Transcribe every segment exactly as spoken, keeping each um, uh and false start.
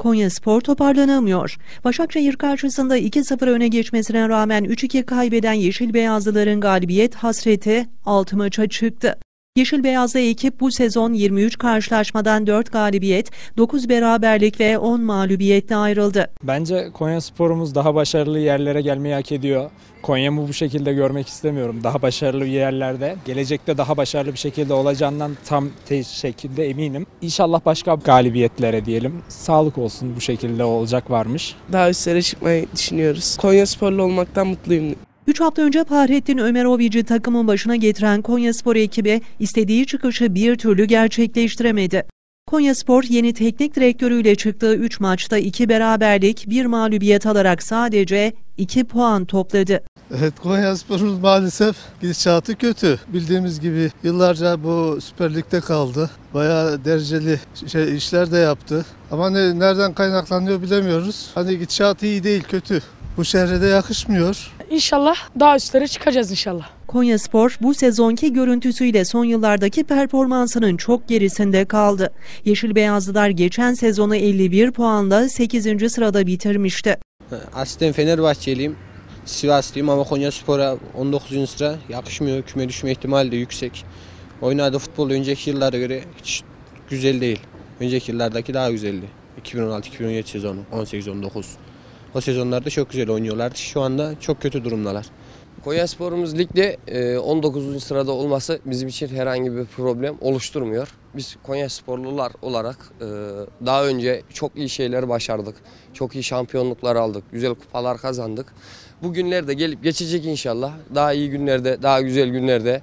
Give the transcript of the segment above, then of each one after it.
Konyaspor toparlanamıyor. Başakşehir karşısında iki sıfır öne geçmesine rağmen üç iki kaybeden Yeşil Beyazlıların galibiyet hasreti altı maça çıktı. Yeşil Beyazlı ekip bu sezon yirmi üç karşılaşmadan dört galibiyet, dokuz beraberlik ve on mağlubiyetle ayrıldı. Bence Konyaspor'umuz daha başarılı yerlere gelmeyi hak ediyor. Konya'mı bu şekilde görmek istemiyorum. Daha başarılı yerlerde, gelecekte daha başarılı bir şekilde olacağından tam şekilde eminim. İnşallah başka galibiyetlere diyelim. Sağlık olsun, bu şekilde olacak varmış. Daha üstlere çıkmayı düşünüyoruz. Konyasporlu olmaktan mutluyum. üç hafta önce Fahrettin Ömerovic'i takımın başına getiren Konyaspor ekibi istediği çıkışı bir türlü gerçekleştiremedi. Konyaspor yeni teknik direktörüyle çıktığı üç maçta iki beraberlik, bir mağlubiyet alarak sadece iki puan topladı. Evet, Konyaspor'un maalesef gidişatı kötü. Bildiğimiz gibi yıllarca bu Süper Lig'de kaldı. Bayağı dereceli şey, işler de yaptı. Ama ne, nereden kaynaklanıyor bilemiyoruz. Hani gidişatı iyi değil, kötü. Bu şehre de yakışmıyor. İnşallah daha üstlere çıkacağız inşallah. Konyaspor bu sezonki görüntüsüyle son yıllardaki performansının çok gerisinde kaldı. Yeşil Beyazlılar geçen sezonu elli bir puanla sekizinci sırada bitirmişti. Aslen Fenerbahçeliyim. Sivaslıyım ama Konyaspor'a on dokuzuncu sıra yakışmıyor. Küme düşme ihtimali de yüksek. Oynadığı futbol önceki yıllara göre hiç güzel değil. Önceki yıllardaki daha güzeldi. iki bin on altı iki bin on yedi sezonu, on sekiz on dokuz. O sezonlarda çok güzel oynuyorlardı. Şu anda çok kötü durumdalar. Konyaspor'umuz ligde on dokuzuncu sırada olması bizim için herhangi bir problem oluşturmuyor. Biz Konyasporlular olarak daha önce çok iyi şeyler başardık. Çok iyi şampiyonluklar aldık. Güzel kupalar kazandık. Bu günler de gelip geçecek inşallah. Daha iyi günlerde, daha güzel günlerde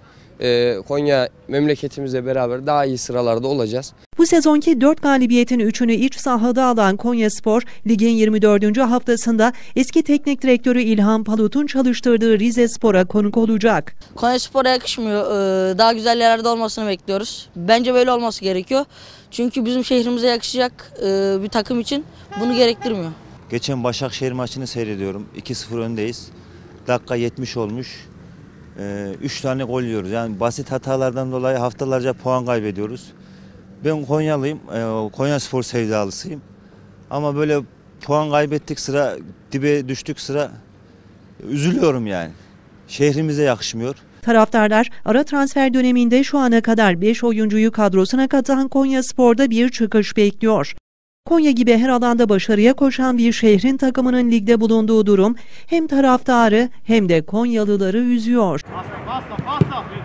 Konya memleketimizle beraber daha iyi sıralarda olacağız. Bu sezonki dört galibiyetin üçünü iç sahada alan Konyaspor, ligin yirmi dördüncü haftasında eski teknik direktörü İlhan Palut'un çalıştırdığı Rizespor'a konuk olacak. Konyaspor'a yakışmıyor. Daha güzel yerlerde olmasını bekliyoruz. Bence böyle olması gerekiyor. Çünkü bizim şehrimize yakışacak bir takım için bunu gerektirmiyor. Geçen Başakşehir maçını seyrediyorum. iki sıfır öndeyiz. Dakika yetmiş olmuş. üç tane gol yiyoruz. Yani basit hatalardan dolayı haftalarca puan kaybediyoruz. Ben Konyalıyım, Konyaspor sevdalısıyım. Ama böyle puan kaybettik sıra, dibe düştük sıra üzülüyorum yani. Şehrimize yakışmıyor. Taraftarlar ara transfer döneminde şu ana kadar beş oyuncuyu kadrosuna katan Konyaspor'da bir çıkış bekliyor. Konya gibi her alanda başarıya koşan bir şehrin takımının ligde bulunduğu durum hem taraftarı hem de Konyalıları üzüyor. Pasta, pasta, pasta.